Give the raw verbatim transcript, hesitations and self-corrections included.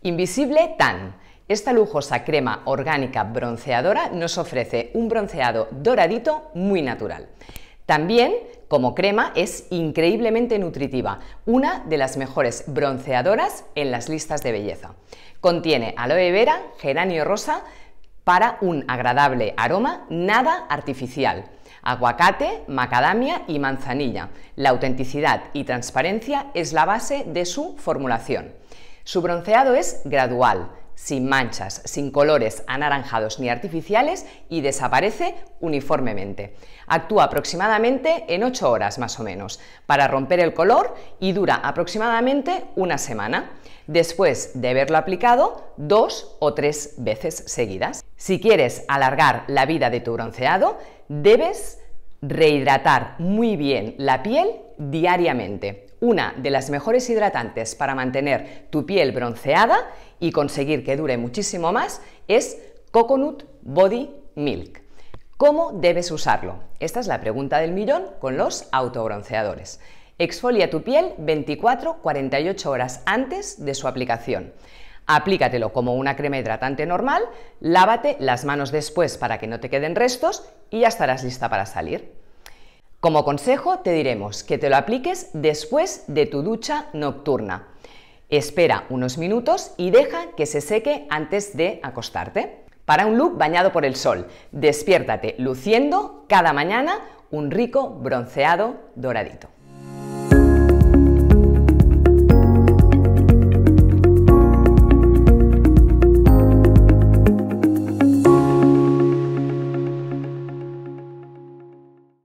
Invisible Tan. Esta lujosa crema orgánica bronceadora nos ofrece un bronceado doradito muy natural. También, como crema, es increíblemente nutritiva, una de las mejores bronceadoras en las listas de belleza. Contiene aloe vera, geranio rosa, para un agradable aroma nada artificial, aguacate, macadamia y manzanilla. La autenticidad y transparencia es la base de su formulación. Su bronceado es gradual, sin manchas, sin colores anaranjados ni artificiales y desaparece uniformemente. Actúa aproximadamente en ocho horas más o menos para romper el color y dura aproximadamente una semana, después de haberlo aplicado dos o tres veces seguidas. Si quieres alargar la vida de tu bronceado, debes rehidratar muy bien la piel diariamente. Una de las mejores hidratantes para mantener tu piel bronceada y conseguir que dure muchísimo más es Coconut Body Milk. ¿Cómo debes usarlo? Esta es la pregunta del millón con los autobronceadores. Exfolia tu piel veinticuatro a cuarenta y ocho horas antes de su aplicación. Aplícatelo como una crema hidratante normal, lávate las manos después para que no te queden restos y ya estarás lista para salir. Como consejo te diremos que te lo apliques después de tu ducha nocturna. Espera unos minutos y deja que se seque antes de acostarte. Para un look bañado por el sol, despiértate luciendo cada mañana un rico bronceado doradito.